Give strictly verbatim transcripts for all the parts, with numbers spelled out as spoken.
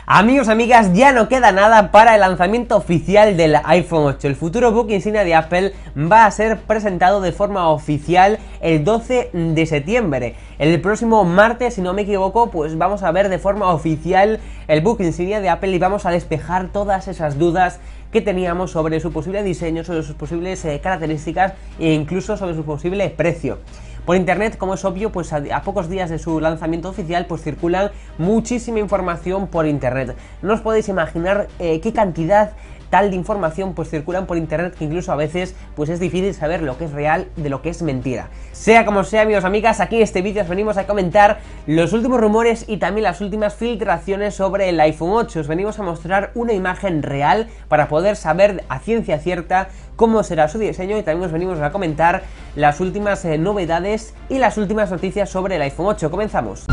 Amigos, amigas, ya no queda nada para el lanzamiento oficial del iPhone ocho. El futuro buque insignia de Apple va a ser presentado de forma oficial el doce de septiembre. El próximo martes, si no me equivoco, pues vamos a ver de forma oficial el buque insignia de Apple y vamos a despejar todas esas dudas que teníamos sobre su posible diseño, sobre sus posibles eh, características e incluso sobre su posible precio. Por internet, como es obvio, pues a, a pocos días de su lanzamiento oficial, pues circula muchísima información por internet. No os podéis imaginar eh, qué cantidad tal de información pues circulan por internet, que incluso a veces pues es difícil saber lo que es real de lo que es mentira. Sea como sea, amigos, amigas, aquí en este vídeo os venimos a comentar los últimos rumores y también las últimas filtraciones sobre el iPhone ocho. Os venimos a mostrar una imagen real para poder saber a ciencia cierta cómo será su diseño, y también os venimos a comentar las últimas eh, novedades y las últimas noticias sobre el iPhone ocho. Comenzamos.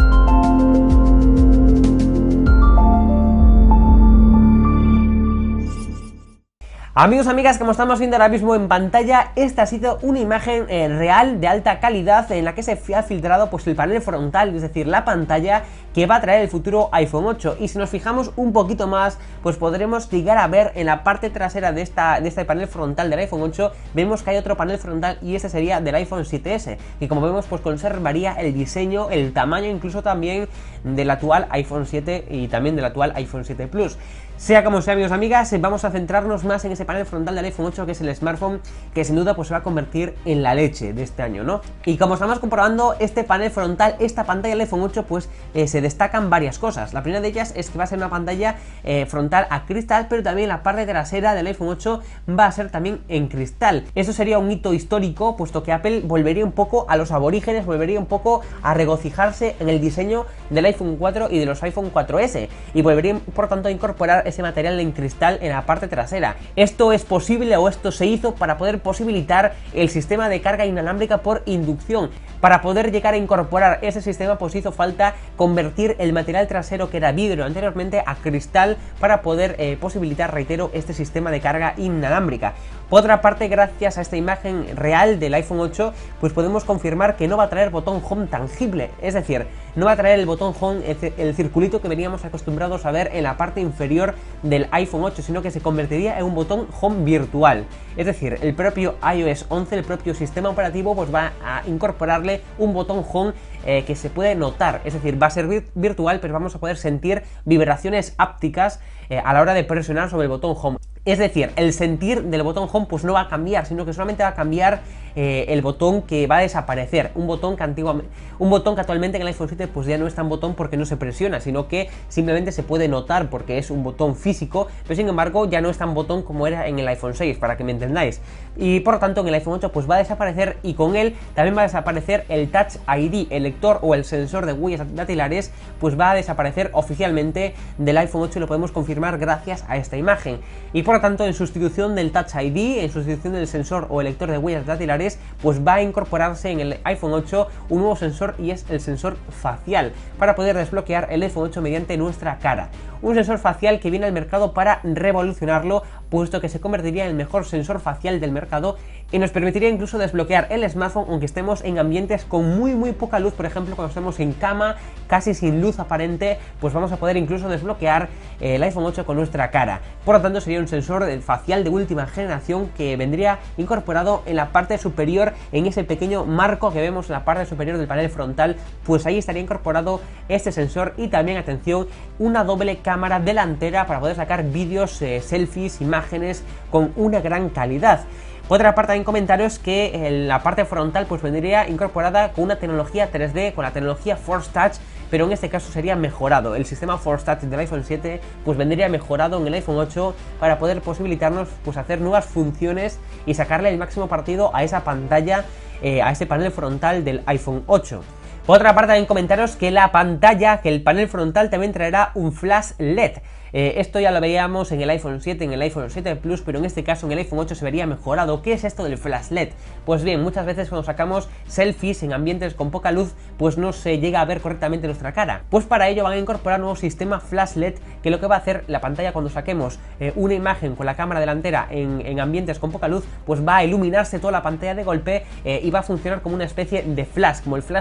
Amigos, amigas, como estamos viendo ahora mismo en pantalla, esta ha sido una imagen eh, real de alta calidad en la que se ha filtrado pues el panel frontal, es decir, la pantalla que va a traer el futuro iPhone ocho. Y si nos fijamos un poquito más, pues podremos llegar a ver en la parte trasera de, esta, de este panel frontal del iPhone ocho, vemos que hay otro panel frontal y este sería del iPhone siete ese, que como vemos pues conservaría el diseño, el tamaño incluso también del actual iPhone siete y también del actual iPhone siete Plus. Sea como sea, amigos, amigas, vamos a centrarnos más en ese panel frontal del iPhone ocho, que es el smartphone que sin duda pues se va a convertir en la leche de este año, ¿no? Y como estamos comprobando, este panel frontal, esta pantalla del iPhone ocho, pues eh, se destacan varias cosas. La primera de ellas es que va a ser una pantalla eh, frontal a cristal, pero también la parte trasera del iPhone ocho va a ser también en cristal. Eso sería un hito histórico, puesto que Apple volvería un poco a los aborígenes, volvería un poco a regocijarse en el diseño del iPhone cuatro y de los iPhone cuatro ese, y volvería por tanto a incorporar ese material en cristal en la parte trasera. Esto es posible, o esto se hizo para poder posibilitar el sistema de carga inalámbrica por inducción. Para poder llegar a incorporar ese sistema, pues hizo falta convertir el material trasero, que era vidrio anteriormente, a cristal para poder eh, posibilitar, reitero, este sistema de carga inalámbrica. Por otra parte, gracias a esta imagen real del iPhone ocho, pues podemos confirmar que no va a traer botón Home tangible, es decir, no va a traer el botón Home, el circulito que veníamos acostumbrados a ver en la parte inferior del iPhone ocho, sino que se convertiría en un botón Home virtual. Es decir, el propio iOS once, el propio sistema operativo, pues va a incorporarle un botón Home eh, que se puede notar, es decir, va a ser vir virtual, pero vamos a poder sentir vibraciones ápticas eh, a la hora de presionar sobre el botón Home. Es decir, el sentir del botón Home pues no va a cambiar, sino que solamente va a cambiar eh, el botón que va a desaparecer. Un botón que antiguamente, un botón que actualmente en el iPhone siete pues ya no es tan botón porque no se presiona, sino que simplemente se puede notar porque es un botón físico, pero sin embargo ya no es tan botón como era en el iPhone seis, para que me entendáis. Y por lo tanto en el iPhone ocho pues va a desaparecer, y con él también va a desaparecer el Touch I D, el lector o el sensor de huellas dactilares, pues va a desaparecer oficialmente del iPhone ocho, y lo podemos confirmar gracias a esta imagen. Y por lo tanto, en sustitución del Touch I D, en sustitución del sensor o el lector de huellas dactilares, pues va a incorporarse en el iPhone ocho un nuevo sensor, y es el sensor facial, para poder desbloquear el iPhone ocho mediante nuestra cara. Un sensor facial que viene al mercado para revolucionarlo, puesto que se convertiría en el mejor sensor facial del mercado y nos permitiría incluso desbloquear el smartphone aunque estemos en ambientes con muy muy poca luz. Por ejemplo, cuando estemos en cama, casi sin luz aparente, pues vamos a poder incluso desbloquear el iPhone ocho con nuestra cara. Por lo tanto, sería un sensor facial de última generación que vendría incorporado en la parte superior, en ese pequeño marco que vemos en la parte superior del panel frontal, pues ahí estaría incorporado este sensor. Y también, atención, una doble cámara delantera para poder sacar vídeos, eh, selfies, imágenes con una gran calidad. Por otra parte, en comentarios que en la parte frontal pues vendría incorporada con una tecnología tres D, con la tecnología Force Touch, pero en este caso sería mejorado. El sistema Force Touch del iPhone siete pues vendría mejorado en el iPhone ocho para poder posibilitarnos pues hacer nuevas funciones y sacarle el máximo partido a esa pantalla, eh, a ese panel frontal del iPhone ocho. Por otra parte, en comentarios que la pantalla, que el panel frontal también traerá un flash L E D. Eh, esto ya lo veíamos en el iPhone siete, en el iPhone siete Plus, pero en este caso en el iPhone ocho se vería mejorado. ¿Qué es esto del flash L E D? Pues bien, muchas veces cuando sacamos selfies en ambientes con poca luz, pues no se llega a ver correctamente nuestra cara. Pues para ello van a incorporar un nuevo sistema flash L E D, que lo que va a hacer la pantalla cuando saquemos eh, una imagen con la cámara delantera en, en ambientes con poca luz, pues va a iluminarse toda la pantalla de golpe eh, y va a funcionar como una especie de flash, como el flash trasero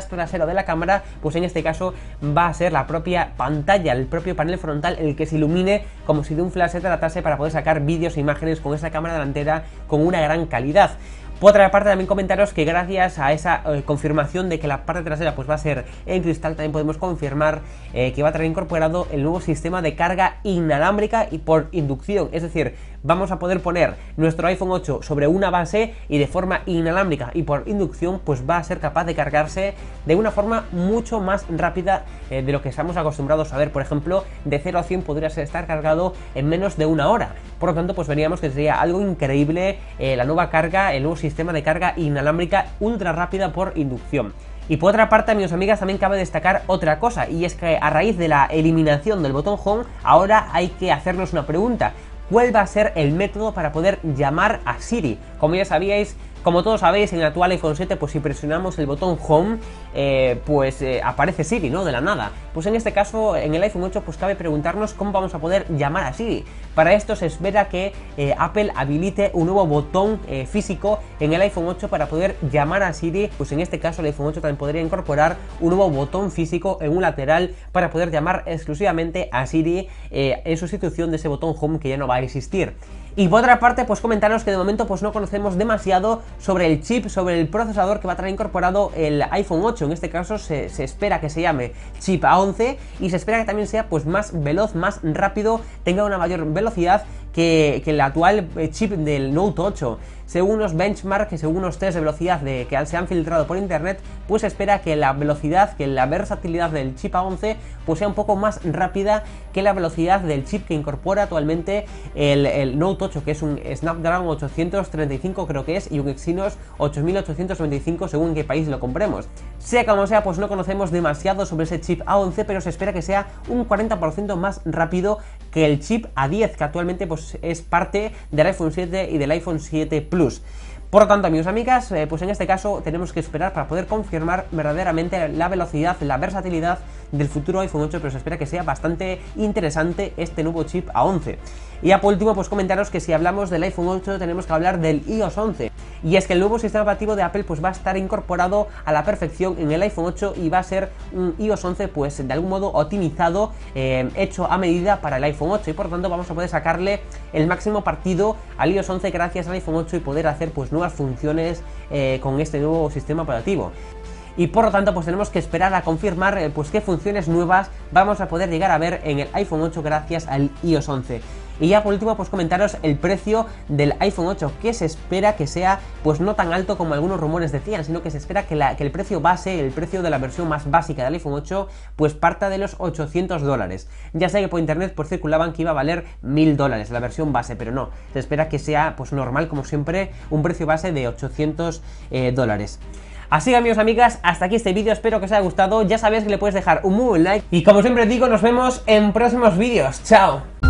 de la cámara, pues en este caso va a ser la propia pantalla, el propio panel frontal el que se ilumine como si de un flash se tratase para poder sacar vídeos e imágenes con esa cámara delantera con una gran calidad. Por otra parte, también comentaros que gracias a esa eh, confirmación de que la parte trasera pues va a ser en cristal, también podemos confirmar eh, que va a traer incorporado el nuevo sistema de carga inalámbrica y por inducción. Es decir, vamos a poder poner nuestro iPhone ocho sobre una base y de forma inalámbrica y por inducción pues va a ser capaz de cargarse de una forma mucho más rápida eh, de lo que estamos acostumbrados a ver. Por ejemplo, de cero a cien podría estar cargado en menos de una hora. Por lo tanto, pues veríamos que sería algo increíble eh, la nueva carga, el nuevo sistema sistema de carga inalámbrica ultra rápida por inducción. Y por otra parte, amigos y amigas, también cabe destacar otra cosa, y es que a raíz de la eliminación del botón Home, ahora hay que hacernos una pregunta: ¿cuál va a ser el método para poder llamar a Siri? Como ya sabíais, como todos sabéis, en el actual iPhone siete, pues si presionamos el botón Home, eh, pues eh, aparece Siri, ¿no? De la nada. Pues en este caso, en el iPhone ocho, pues cabe preguntarnos cómo vamos a poder llamar a Siri. Para esto se espera que eh, Apple habilite un nuevo botón eh, físico en el iPhone ocho para poder llamar a Siri. Pues en este caso el iPhone ocho también podría incorporar un nuevo botón físico en un lateral para poder llamar exclusivamente a Siri eh, en sustitución de ese botón Home que ya no va a existir. Y por otra parte, pues comentaros que de momento pues no conocemos demasiado sobre el chip, sobre el procesador que va a traer incorporado el iPhone ocho. En este caso se, se espera que se llame chip A once y se espera que también sea pues más veloz, más rápido, tenga una mayor velocidad que, que el actual chip del Note ocho. Según los benchmarks, según los test de velocidad de, que se han filtrado por internet, pues se espera que la velocidad, que la versatilidad del chip A once pues sea un poco más rápida que la velocidad del chip que incorpora actualmente el, el Note ocho, que es un Snapdragon ochocientos treinta y cinco creo que es, y un Exynos ocho mil ochocientos noventa y cinco según en qué país lo compremos. Sea como sea, pues no conocemos demasiado sobre ese chip A once, pero se espera que sea un cuarenta por ciento más rápido que el chip A diez, que actualmente pues es parte del iPhone siete y del iPhone siete Plus. Por lo tanto, amigos y amigas, eh, pues en este caso tenemos que esperar para poder confirmar verdaderamente la velocidad, la versatilidad del futuro iPhone ocho, pero se espera que sea bastante interesante este nuevo chip A once. Y ya por último, pues comentaros que si hablamos del iPhone ocho tenemos que hablar del iOS once. Y es que el nuevo sistema operativo de Apple pues va a estar incorporado a la perfección en el iPhone ocho y va a ser un iOS once pues de algún modo optimizado, eh, hecho a medida para el iPhone ocho, y por lo tanto vamos a poder sacarle el máximo partido al iOS once gracias al iPhone ocho y poder hacer pues nuevas funciones eh, con este nuevo sistema operativo. Y por lo tanto pues tenemos que esperar a confirmar eh, pues qué funciones nuevas vamos a poder llegar a ver en el iPhone ocho gracias al iOS once. Y ya por último pues comentaros el precio del iPhone ocho, que se espera que sea pues no tan alto como algunos rumores decían, sino que se espera que, la, que el precio base, el precio de la versión más básica del iPhone ocho pues parta de los ochocientos dólares. Ya sé que por internet pues circulaban que iba a valer mil dólares la versión base, pero no, se espera que sea pues normal como siempre, un precio base de ochocientos dólares. Así que amigos y amigas, hasta aquí este vídeo, espero que os haya gustado. Ya sabéis que le puedes dejar un muy buen like y como siempre digo, nos vemos en próximos vídeos. ¡Chao!